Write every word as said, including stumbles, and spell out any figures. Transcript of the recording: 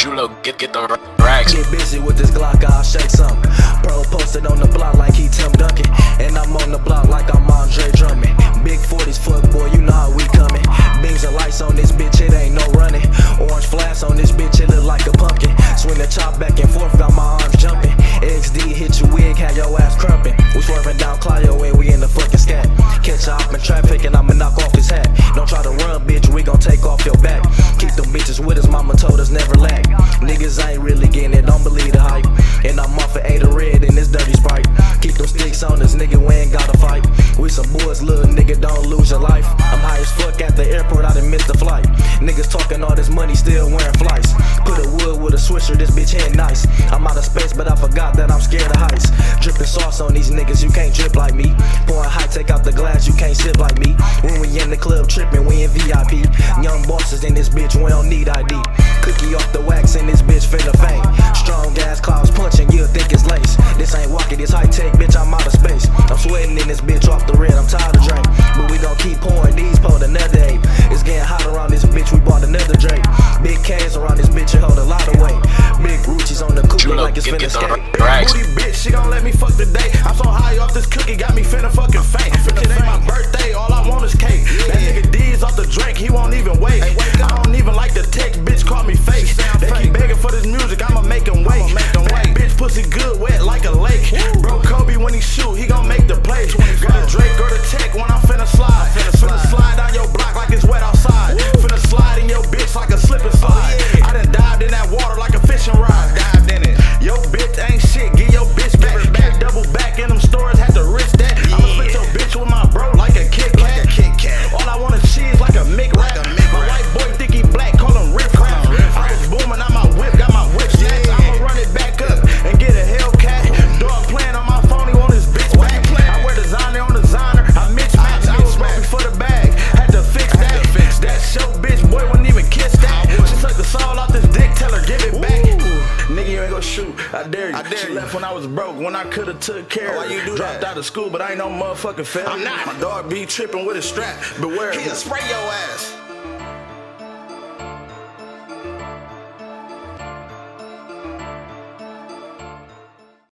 Julo, get get the racks. Get busy with this Glock, I'll shake some. Bro posted on the block like he Tim Duncan, and I'm on the block like I'm Andre Drummond. Big forties, fuck boy, you know how we coming. Beams and lights on this bitch, it ain't no running. Orange flash on this bitch, it look like a pumpkin. Swing the chop back and forth, got my arms jumping. X D hit your wig, had your ass crumping. We swerving down Clio and we in the fucking scat. Catch a op in traffic and I'ma knock off his hat. Don't try to run, bitch, we gon' take off your back. Keep them bitches with us, mama told us never lag. Niggas ain't really getting it, don't believe the hype. And I'm off of eight of red in this dirty Sprite. Keep them sticks on us, nigga, we ain't gotta fight. We some boys, little nigga, don't lose your life. I'm high as fuck at the airport, I done missed the flight. Niggas talking all this money, still wearing flights. Put a wood with a swisher, this bitch ain't nice. I'm out of space, but I forgot that I'm scared of heights. Dripping sauce on these niggas, you can't drip like me. Pouring high, take out the glass, you can't sip like me. When we in the club tripping, we in V I P. Young bosses in this bitch, we don't need I D. Cookie off the wax in this bitch finna faint. Strong gas clouds punching, you'll think it's lace. This ain't walkie, this high tech, bitch, I'm out of space. I'm sweating in this bitch off the red, I'm tired of drink. But we gon' keep pouring these, pulled another eight. It's getting hot around this bitch, we bought another Drake. Big K's around this bitch, it hold a lot of weight. Big Ruchis on the cookie like it's finna skate. Booty bitch, she gon' let me fuck today. I'm so high off this cookie, got me finna fucking faint. It ain't my birthday, all I want is cake. That nigga D's off the drink, he won't even wait. I don't even like the text, bitch, call me fake. They keep begging for this music, I'ma make them wait. Bad bitch, pussy good, wet like a lake. Bro, Kobe when he shoot, he gon' make the play. Got a Drake or the tech when I'm finna slide. Finna slide down your block like it's wet outside. Finna slide in your bitch like a slip and slide. I done dived in that water like a fishing rod. Dived in it. Yo bitch ain't shit, get your bitch back. Back double back in them stores, had to risk that. I'ma split your bitch with my bro like a Kit Kat. All I want is cheese like a Mick Rap. My white boy think he black, call him Rip Rap. I was booming on my whip, got my whip snatched. I'ma run it back up and get a Hellcat. Dog playing on my phone, he want his bitch back. I wear designer on designer, I mix match. I was smoking for the bag, had to fix that. That show bitch boy wouldn't even kiss that. She sucked the soul off this dick, tell her give it back. Nigga, you ain't gon' shoot, I dare you. I dare she you. Left when I was broke, when I coulda took care of her. You do Dropped that? Out of school, but I ain't no motherfucking failure. I'm not. My dog be tripping with a strap, beware. He'll spray your ass.